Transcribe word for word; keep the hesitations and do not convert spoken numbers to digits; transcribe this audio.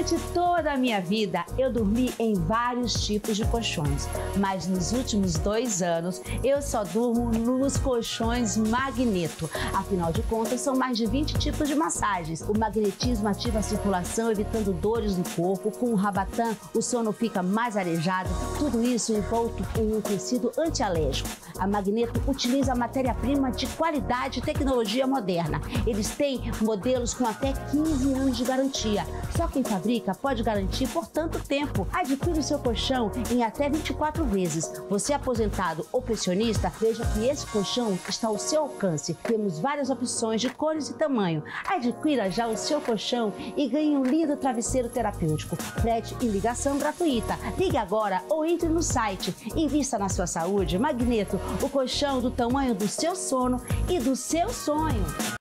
Durante toda a minha vida, eu dormi em vários tipos de colchões, mas nos últimos dois anos, eu só durmo nos colchões Magneto. Afinal de contas, são mais de vinte tipos de massagens. O magnetismo ativa a circulação, evitando dores no corpo. Com o Rabatã, o sono fica mais arejado. Tudo isso envolto em um tecido antialérgico. A Magneto utiliza matéria-prima de qualidade e tecnologia moderna. Eles têm modelos com até quinze anos de garantia. Só quem fabrica pode garantir por tanto tempo. Adquira o seu colchão em até vinte e quatro vezes. Você aposentado ou pensionista, veja que esse colchão está ao seu alcance. Temos várias opções de cores e tamanho. Adquira já o seu colchão e ganhe um lindo travesseiro terapêutico. Frete e ligação gratuita. Ligue agora ou entre no site. Invista na sua saúde. Magneto, o colchão do tamanho do seu sono e do seu sonho.